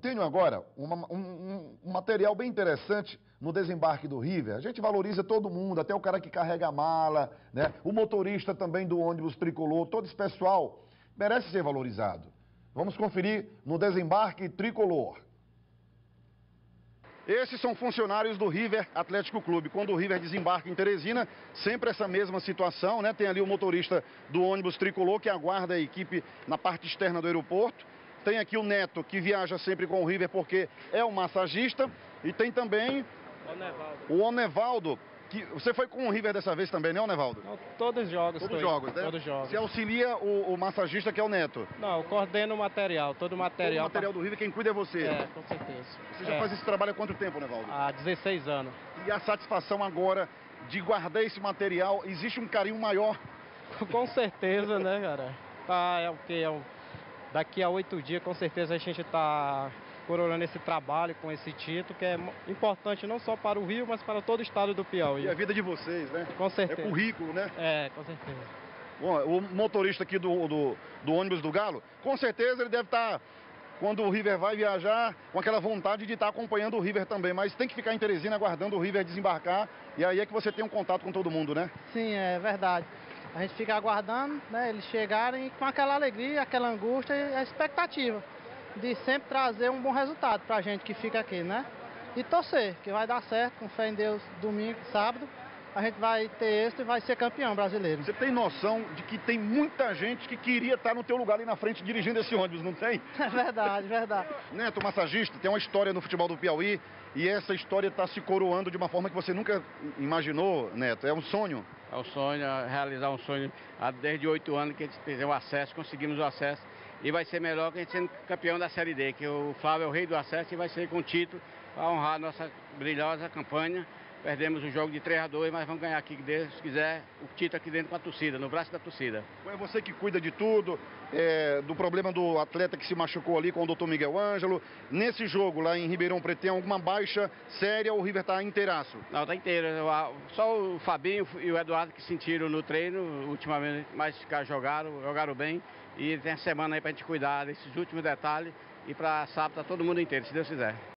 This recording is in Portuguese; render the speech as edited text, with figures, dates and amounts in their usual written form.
tenho agora um material bem interessante no desembarque do River. A gente valoriza todo mundo, até o cara que carrega a mala, né? O motorista também do ônibus tricolor, todo esse pessoal merece ser valorizado. Vamos conferir no desembarque tricolor. Esses são funcionários do River Atlético Clube. Quando o River desembarca em Teresina, sempre essa mesma situação, né? Tem ali o motorista do ônibus tricolor que aguarda a equipe na parte externa do aeroporto. Tem aqui o Neto, que viaja sempre com o River porque é o massagista. E tem também o Onevaldo. Que você foi com o River dessa vez também, né, Onevaldo? Não, todos os jogos. Todos os jogos, né? Todos os jogos. Você auxilia o massagista, que é o Neto? Não, eu coordeno o material, todo o material. Todo o material do River, quem cuida é você? É, com certeza. Você já faz esse trabalho há quanto tempo, Onevaldo? Há 16 anos. E a satisfação agora de guardar esse material, existe um carinho maior? Com certeza, né, cara? Tá, daqui a 8 dias, com certeza, a gente está coroando esse trabalho com esse título, que é importante não só para o Rio, mas para todo o estado do Piauí. E a vida de vocês, né? Com certeza. É currículo, né? É, com certeza. Bom, o motorista aqui do ônibus do Galo, com certeza ele deve estar, quando o River vai viajar, com aquela vontade de estar acompanhando o River também, mas tem que ficar em Teresina aguardando o River desembarcar, e aí é que você tem um contato com todo mundo, né? Sim, é verdade. A gente fica aguardando, né, eles chegarem com aquela alegria, aquela angústia e a expectativa de sempre trazer um bom resultado pra gente que fica aqui, né? E torcer, que vai dar certo, com fé em Deus, domingo, sábado, a gente vai ter êxito e vai ser campeão brasileiro. Você tem noção de que tem muita gente que queria estar no teu lugar ali na frente dirigindo esse ônibus, não tem? É verdade, verdade. Neto, massagista, tem uma história no futebol do Piauí e essa história está se coroando de uma forma que você nunca imaginou, Neto. É um sonho. É o sonho, realizar um sonho. Há desde 8 anos que a gente fez o acesso, conseguimos o acesso. E vai ser melhor que a gente sendo campeão da Série D, que o Flávio é o rei do acesso e vai ser com o título para honrar a nossa brilhosa campanha. Perdemos o jogo de 3-2, mas vamos ganhar aqui, Deus quiser, o título aqui dentro com a torcida, no braço da torcida. É você que cuida de tudo, do problema do atleta que se machucou ali com o Dr. Miguel Ângelo. Nesse jogo lá em Ribeirão Preto, tem alguma baixa séria ou o River está inteiraço? Não, está inteiro. Só o Fabinho e o Eduardo que sentiram no treino ultimamente, mas jogaram bem. E tem a semana aí para a gente cuidar desses últimos detalhes e para sábado tá todo mundo inteiro, se Deus quiser.